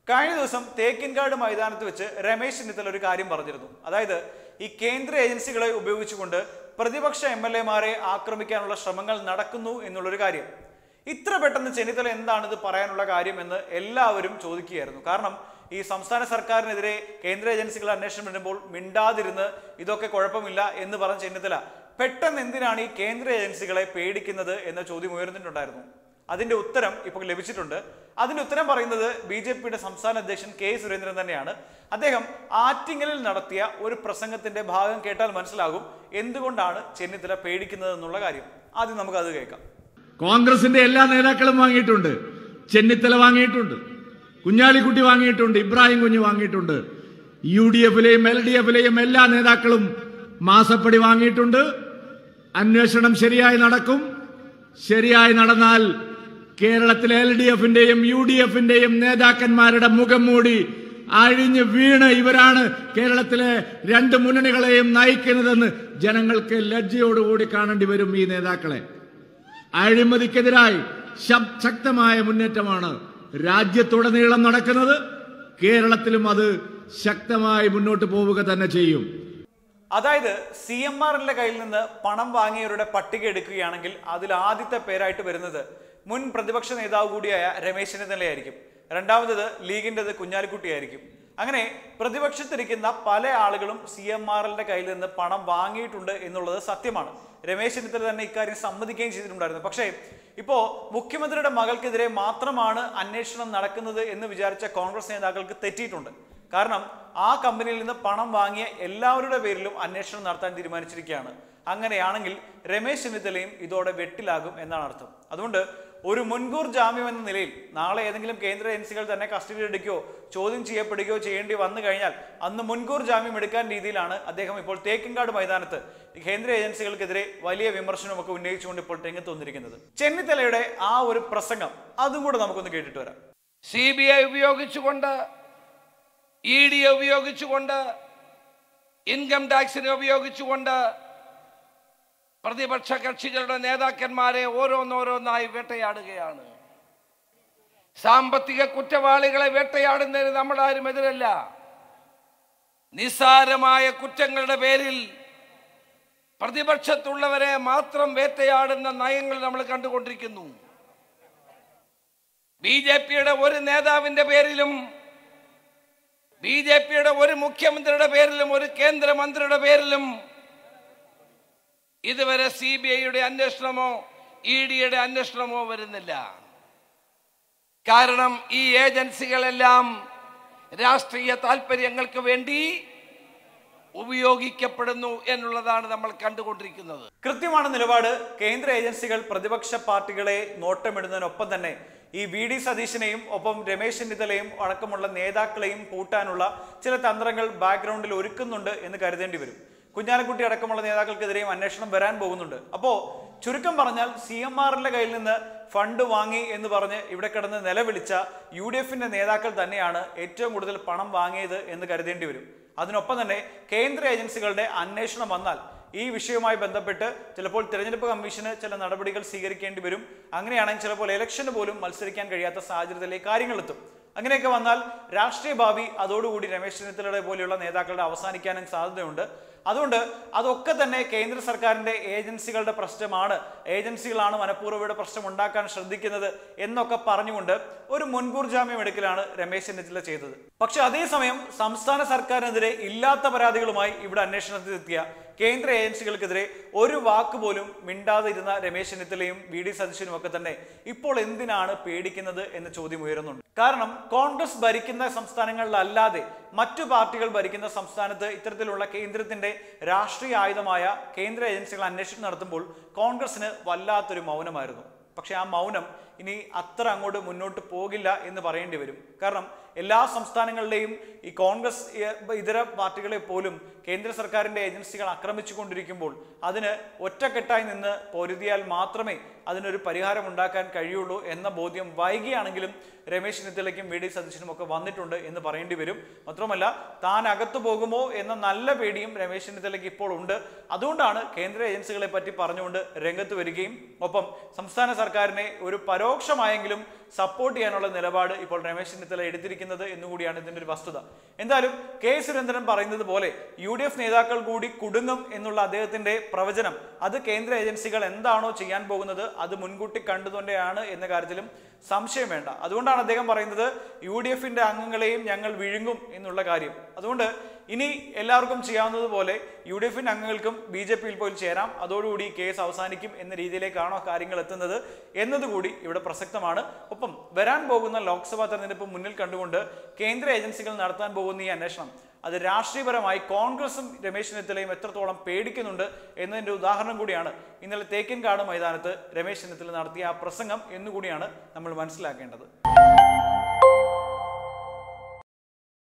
കഴിഞ്ഞ ദിവസം തേക്കിൻകാട് മൈതാനത്ത് വെച്ച് രമേശ് ചെന്നിത്തല ഒരു കാര്യം പറഞ്ഞിരുന്നു. അതായത് ഈ കേന്ദ്ര ഏജൻസികളെ ഉപയോഗിച്ചുകൊണ്ട് പ്രതിപക്ഷ MLA-മാരെ ആക്രമിക്കാനുള്ള ശ്രമങ്ങൾ നടക്കുന്നു എന്നുള്ളൊരു കാര്യം. ഇത്ര പെട്ടെന്ന് ചെന്നിത്തല എന്താണിത് പറയാനുള്ള കാര്യം എന്ന് എല്ലാവരും ചോദിക്കുകയായിരുന്നു. കാരണം ഈ സംസ്ഥാന സർക്കാരിനെതിരെ കേന്ദ്ര ഏജൻസികൾ അന്വേഷണം വരുമ്പോൾ മിണ്ടാതിരുന്ന് ഇതൊക്കെ കുഴപ്പമില്ല എന്ന് പറഞ്ഞ ചെന്നിത്തല പെട്ടെന്ന് എന്തിനാണ് ഈ കേന്ദ്ര ഏജൻസികളെ പേടിക്കുന്നത് എന്ന ചോദ്യം ഉയർന്നിട്ടുണ്ടായിരുന്നു. അതിന്റെ ഉത്തരം ഇപ്പോൾ ലഭിച്ചിട്ടുണ്ട്. അതിന്റെ ഉത്തരം പറയുന്നത് BJP-യുടെ സംസ്ഥാന അധ്യക്ഷൻ K. സുരേന്ദ്രൻ തന്നെയാണ്. അദ്ദേഹം ആറ്റിങ്ങലിൽ നടത്തിയ ഒരു പ്രസംഗത്തിന്റെ ഭാഗം കേട്ടാൽ മനസ്സിലാകും എന്തുകൊണ്ടാണ് ചെന്നിത്തല പേടിക്കുന്നത് എന്നുള്ള കാര്യം. ആദ്യം നമുക്ക് അത് കേൾക്കാം. കോൺഗ്രസിന്റെ എല്ലാ നേതാക്കളും വാങ്ങിയിട്ടുണ്ട്. ചെന്നിത്തല വാങ്ങിയിട്ടുണ്ട്, കുഞ്ഞാലിക്കുട്ടി വാങ്ങിയിട്ടുണ്ട്, ഇബ്രാഹിം കുഞ്ഞ് വാങ്ങിയിട്ടുണ്ട്. UDF-ലെയും LDF-ലെയും എല്ലാ നേതാക്കളും മാസപ്പടി വാങ്ങിയിട്ടുണ്ട്. അന്വേഷണം ശരിയായി നടക്കും. ശരിയായി നടന്നാൽ കേരളത്തിലെ LDF-ന്റെയും UDF-ന്റെയും നേതാക്കന്മാരുടെ മുഖം മൂടി അഴിഞ്ഞ് വീണ് ഇവരാണ് കേരളത്തിലെ രണ്ട് മുന്നണികളെയും നയിക്കുന്നതെന്ന് ജനങ്ങൾക്ക് ലജ്ജയോടുകൂടി കാണേണ്ടി വരും. ഈ നേതാക്കളെ അഴിമതിക്കെതിരായി ശക്തമായ മുന്നേറ്റമാണ് രാജ്യത്തുടനീളം നടക്കുന്നത്. കേരളത്തിലും അത് ശക്തമായി മുന്നോട്ട് പോവുക തന്നെ ചെയ്യും. അതായത് CMR-ന്റെ കയ്യിൽ നിന്ന് പണം വാങ്ങിയവരുടെ പട്ടിക എടുക്കുകയാണെങ്കിൽ അതിൽ ആദ്യത്തെ പേരായിട്ട് വരുന്നത് മുൻ പ്രതിപക്ഷ നേതാവ് കൂടിയായ രമേശ് ചെന്നിത്തലയായിരിക്കും. രണ്ടാമത് ലീഗിൻ്റെത് കുഞ്ഞാലിക്കുട്ടിയായിരിക്കും. അങ്ങനെ പ്രതിപക്ഷത്തിരിക്കുന്ന പല ആളുകളും CMR-ന്റെ കയ്യിൽ നിന്ന് പണം വാങ്ങിയിട്ടുണ്ട് എന്നുള്ളത് സത്യമാണ്. രമേശ് ചെന്നിത്തല തന്നെ ഇക്കാര്യം സമ്മതിക്കുകയും ചെയ്തിട്ടുണ്ടായിരുന്നു. പക്ഷേ ഇപ്പോൾ മുഖ്യമന്ത്രിയുടെ മകൾക്കെതിരെ മാത്രമാണ് അന്വേഷണം നടക്കുന്നത് എന്ന് വിചാരിച്ച കോൺഗ്രസ് നേതാക്കൾക്ക് തെറ്റിയിട്ടുണ്ട്. കാരണം ആ കമ്പനിയിൽ നിന്ന് പണം വാങ്ങിയ എല്ലാവരുടെ പേരിലും അന്വേഷണം നടത്താൻ തീരുമാനിച്ചിരിക്കുകയാണ്. അങ്ങനെയാണെങ്കിൽ രമേശ് ചെന്നിത്തലയും ഇതോടെ വെട്ടിലാകും എന്നാണ് അർത്ഥം. അതുകൊണ്ട് ഒരു മുൻകൂർ ജാമ്യം എന്ന നിലയിൽ നാളെ ഏതെങ്കിലും കേന്ദ്ര ഏജൻസികൾ തന്നെ കസ്റ്റഡിയിൽ എടുക്കുകയോ ചോദ്യം ചെയ്യപ്പെടുകയോ ചെയ്യേണ്ടി വന്നു കഴിഞ്ഞാൽ അന്ന് മുൻകൂർ ജാമ്യം എടുക്കാൻ രീതിയിലാണ് അദ്ദേഹം ഇപ്പോൾ തേക്കിൻകാട് മൈതാനത്ത് കേന്ദ്ര ഏജൻസികൾക്കെതിരെ വലിയ വിമർശനമൊക്കെ ഉന്നയിച്ചുകൊണ്ട് ഇപ്പോൾ രംഗത്ത് വന്നിരിക്കുന്നത്. ചെന്നിത്തലയുടെ ആ ഒരു പ്രസംഗം അതും കൂടെ നമുക്കൊന്ന് കേട്ടിട്ട് വരാം. CBI ഉപയോഗിച്ചുകൊണ്ട്, ED ഉപയോഗിച്ചുകൊണ്ട്, ഇൻകം ടാക്സിനെ ഉപയോഗിച്ചുകൊണ്ട് പ്രതിപക്ഷ കക്ഷികളുടെ നേതാക്കന്മാരെ ഓരോന്നോരോന്നായി വേട്ടയാടുകയാണ്. സാമ്പത്തിക കുറ്റവാളികളെ വേട്ടയാടുന്നതിന് നമ്മളാരും എതിരല്ല. നിസ്സാരമായ കുറ്റങ്ങളുടെ പേരിൽ പ്രതിപക്ഷത്തുള്ളവരെ മാത്രം വേട്ടയാടുന്ന നയങ്ങൾ നമ്മൾ കണ്ടുകൊണ്ടിരിക്കുന്നു. BJP-യുടെ ഒരു നേതാവിന്റെ പേരിലും, BJP-യുടെ ഒരു മുഖ്യമന്ത്രിയുടെ പേരിലും, ഒരു കേന്ദ്രമന്ത്രിയുടെ പേരിലും ഇതുവരെ CBI-യുടെ അന്വേഷണമോ ED-യുടെ അന്വേഷണമോ വരുന്നില്ല. കാരണം ഈ ഏജൻസികളെല്ലാം രാഷ്ട്രീയ താല്പര്യങ്ങൾക്ക് വേണ്ടി ഉപയോഗിക്കപ്പെടുന്നു എന്നുള്ളതാണ് നമ്മൾ കണ്ടുകൊണ്ടിരിക്കുന്നത്. കൃത്യമാണ് നിലപാട്. കേന്ദ്ര ഏജൻസികൾ പ്രതിപക്ഷ പാർട്ടികളെ നോട്ടമിടുന്നതിനൊപ്പം തന്നെ ഈ VD സതീശനെയും ഒപ്പം രമേശ് ചെന്നിത്തലയും അടക്കമുള്ള നേതാക്കളെയും കൂട്ടാനുള്ള ചില തന്ത്രങ്ങൾ ബാക്ക്ഗ്രൗണ്ടിൽ ഒരുക്കുന്നുണ്ട് എന്ന് കരുതേണ്ടി വരും. കുഞ്ഞാലിക്കുട്ടി അടക്കമുള്ള നേതാക്കൾക്കെതിരെയും അന്വേഷണം വരാൻ പോകുന്നുണ്ട്. അപ്പോൾ ചുരുക്കം പറഞ്ഞാൽ CMR-ന്റെ കയ്യിൽ നിന്ന് ഫണ്ട് വാങ്ങി എന്ന് പറഞ്ഞ് ഇവിടെ കിടന്ന് നിലവിളിച്ച UDF-ന്റെ നേതാക്കൾ തന്നെയാണ് ഏറ്റവും കൂടുതൽ പണം വാങ്ങിയത് എന്ന് കരുതേണ്ടി വരും. അതിനൊപ്പം തന്നെ കേന്ദ്ര ഏജൻസികളുടെ അന്വേഷണം വന്നാൽ ഈ വിഷയവുമായി ബന്ധപ്പെട്ട് ചിലപ്പോൾ തിരഞ്ഞെടുപ്പ് കമ്മീഷന് ചില നടപടികൾ സ്വീകരിക്കേണ്ടി വരും. അങ്ങനെയാണെങ്കിൽ ചിലപ്പോൾ ഇലക്ഷന് പോലും മത്സരിക്കാൻ കഴിയാത്ത സാഹചര്യത്തിലേക്ക് കാര്യങ്ങൾ എത്തും. അങ്ങനെയൊക്കെ വന്നാൽ രാഷ്ട്രീയ ഭാവി അതോടുകൂടി രമേശ് ചെന്നിത്തലയുടെ പോലെയുള്ള നേതാക്കളുടെ അവസാനിക്കാനും സാധ്യതയുണ്ട്. അതുകൊണ്ട് അതൊക്കെ തന്നെ കേന്ദ്ര സർക്കാരിന്റെ ഏജൻസികളുടെ പ്രശ്നമാണ്, ഏജൻസികളാണ് മനഃപൂർവ്വയുടെ പ്രശ്നം ഉണ്ടാക്കാൻ ശ്രദ്ധിക്കുന്നത് എന്നൊക്കെ പറഞ്ഞുകൊണ്ട് ഒരു മുൻകൂർ ജാമ്യം എടുക്കലാണ് രമേശ് ചെന്നിത്തല ചെയ്തത്. പക്ഷെ അതേസമയം സംസ്ഥാന സർക്കാരിനെതിരെ ഇല്ലാത്ത പരാതികളുമായി ഇവിടെ അന്വേഷണത്തിലെത്തിയ കേന്ദ്ര ഏജൻസികൾക്കെതിരെ ഒരു വാക്ക് പോലും മിണ്ടാതെ ഇരുന്ന രമേശ് ചെന്നിത്തലയും VD സതീശനും ഒക്കെ തന്നെ ഇപ്പോൾ എന്തിനാണ് പേടിക്കുന്നത് എന്ന ചോദ്യം ഉയരുന്നുണ്ട്. കാരണം കോൺഗ്രസ് ഭരിക്കുന്ന സംസ്ഥാനങ്ങളിലല്ലാതെ മറ്റു പാർട്ടികൾ ഭരിക്കുന്ന സംസ്ഥാനത്ത് ഇത്തരത്തിലുള്ള കേന്ദ്രത്തിന്റെ രാഷ്ട്രീയ ആയുധമായ കേന്ദ്ര ഏജൻസികൾ അന്വേഷണം നടത്തുമ്പോൾ കോൺഗ്രസിന് വല്ലാത്തൊരു മൗനമായിരുന്നു. പക്ഷെ ആ മൗനം ഇനി അത്ര അങ്ങോട്ട് മുന്നോട്ട് പോകില്ല എന്ന് പറയേണ്ടി വരും. കാരണം എല്ലാ സംസ്ഥാനങ്ങളിലെയും ഈ കോൺഗ്രസ് ഇതര പാർട്ടികളെ പോലും കേന്ദ്ര സർക്കാരിന്റെ ഏജൻസികൾ ആക്രമിച്ചുകൊണ്ടിരിക്കുമ്പോൾ അതിന് ഒറ്റക്കെട്ടായി നിന്ന് പൊരുതിയാൽ മാത്രമേ അതിനൊരു പരിഹാരം ഉണ്ടാക്കാൻ കഴിയുള്ളൂ എന്ന ബോധ്യം വൈകിയാണെങ്കിലും രമേശ് ചെന്നിത്തലയ്ക്കും VD സതീശനും ഒക്കെ വന്നിട്ടുണ്ട് എന്ന് പറയേണ്ടി വരും. മാത്രമല്ല താൻ അകത്തു പോകുമോ എന്ന നല്ല പേടിയും രമേശ് ചെന്നിത്തലയ്ക്ക് ഇപ്പോൾ ഉണ്ട്. അതുകൊണ്ടാണ് കേന്ദ്ര ഏജൻസികളെ പറ്റി പറഞ്ഞുകൊണ്ട് രംഗത്ത് വരികയും ഒപ്പം സംസ്ഥാന സർക്കാരിനെ ഒരു പരോക്ഷമായെങ്കിലും സപ്പോർട്ട് ചെയ്യാനുള്ള നിലപാട് ഇപ്പോൾ രമേശ് ചെന്നിത്തല എടുത്തിരിക്കുന്നത് എന്നുകൂടിയാണ് ഇതിന്റെ ഒരു വസ്തുത. എന്തായാലും കെ സുരേന്ദ്രൻ പറയുന്നത് പോലെ UDF നേതാക്കൾ കൂടി കുടുങ്ങും എന്നുള്ള അദ്ദേഹത്തിന്റെ പ്രവചനം അത് കേന്ദ്ര ഏജൻസികൾ എന്താണോ ചെയ്യാൻ പോകുന്നത് അത് മുൻകൂട്ടി കണ്ടുകൊണ്ടാണ് എന്ന കാര്യത്തിലും സംശയം വേണ്ട. അതുകൊണ്ടാണ് അദ്ദേഹം പറയുന്നത് UDFന്റെ അംഗങ്ങളെയും ഞങ്ങൾ വിഴുങ്ങും എന്നുള്ള കാര്യം. അതുകൊണ്ട് ഇനി എല്ലാവർക്കും ചെയ്യാവുന്നതുപോലെ UDFന്റെ അംഗങ്ങൾക്കും BJPയിൽ പോയി ചേരാം, അതോടുകൂടി കേസ് അവസാനിക്കും എന്ന രീതിയിലേക്കാണോ കാര്യങ്ങൾ എത്തുന്നത് എന്നതുകൂടി ഇവിടെ പ്രസക്തമാണ്. ഒപ്പം വരാൻ പോകുന്ന ലോക്സഭാ തെരഞ്ഞെടുപ്പ് മുന്നിൽ കണ്ടുകൊണ്ട് കേന്ദ്ര ഏജൻസികൾ നടത്താൻ പോകുന്ന ഈ അന്വേഷണം അത് രാഷ്ട്രീയപരമായി കോൺഗ്രസും രമേശ് ചെന്നിത്തലയും എത്രത്തോളം പേടിക്കുന്നുണ്ട് എന്നതിൻ്റെ ഉദാഹരണം കൂടിയാണ് ഇന്നലെ തേക്കിൻകാട് മൈതാനത്ത് രമേശ് ചെന്നിത്തല നടത്തിയ ആ പ്രസംഗം എന്നുകൂടിയാണ് നമ്മൾ മനസ്സിലാക്കേണ്ടത്.